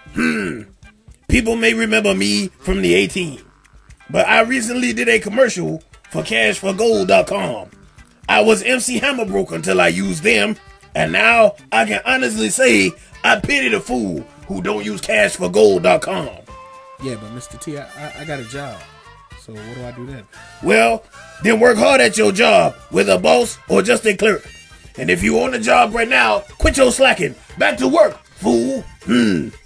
People may remember me from the 18, but I recently did a commercial for CashForGold.com. I was MC Hammerbroker until I used them, and now I can honestly say I pity the fool who don't use CashForGold.com. Yeah, but Mr. T, I got a job. So what do I do then? Well, then work hard at your job with a boss or just a clerk. And if you on the job right now, quit your slacking. Back to work, fool.